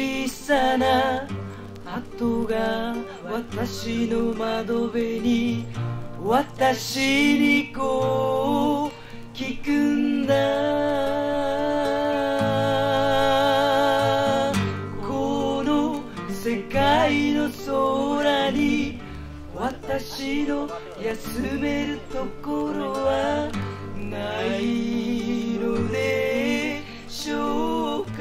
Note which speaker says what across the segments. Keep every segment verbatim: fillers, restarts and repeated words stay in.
Speaker 1: 小さな鳩が私の窓辺に私にこう聞くんだ。この世界の空に私の休めるところはないのでしょうか。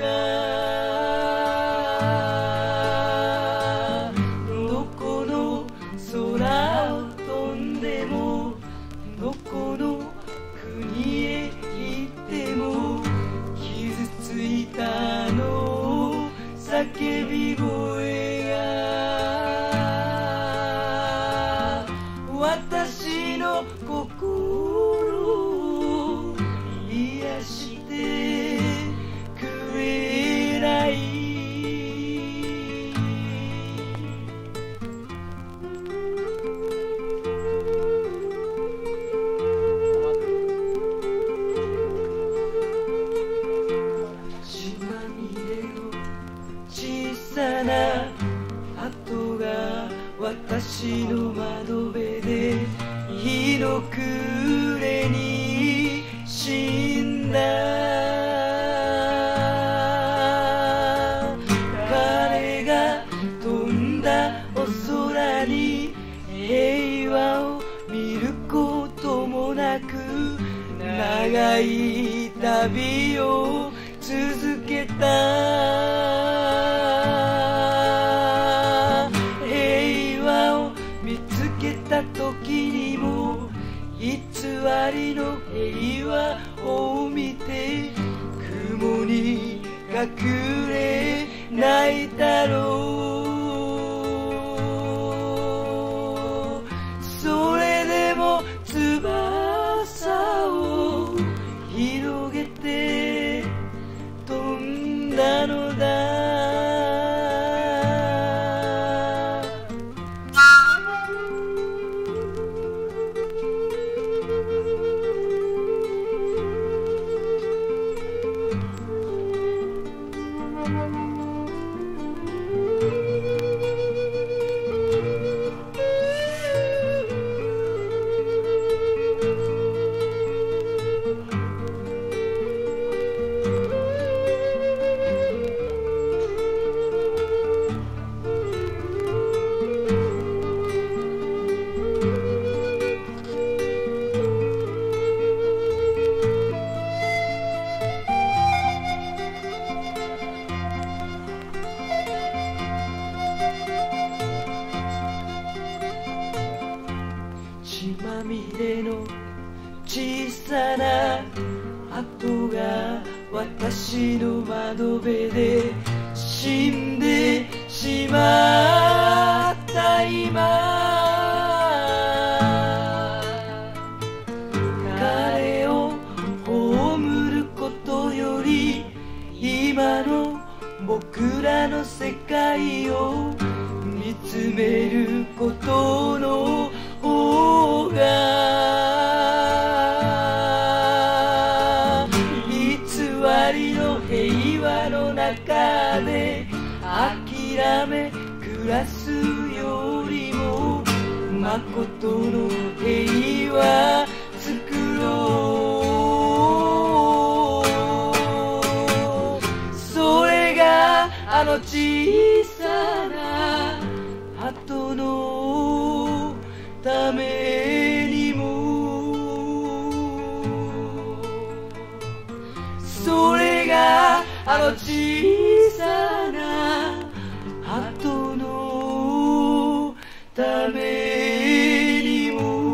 Speaker 1: どこの空を飛んでもどこの国へ行っても傷ついたの叫び声が私の心を癒してくれない。血まみれの小さな鳩が私の窓辺で日の暮れに死んだ。彼が飛んだお空に平和を見ることもなく長い旅を続けた。平和を見つけた時にも偽りの平和を見て雲に隠れ泣いたろう。それでも翼を広げて飛んだのだ。血まみれの小さな鳩が私の窓辺で死んでしまった今、彼を葬ることより今の僕らの世界を見つめることの方が偽りの平和の中で諦め暮らすよりも誠の平和作ろう。それがあの小さな鳩のためにも、それがあの小さな鳩のためにも。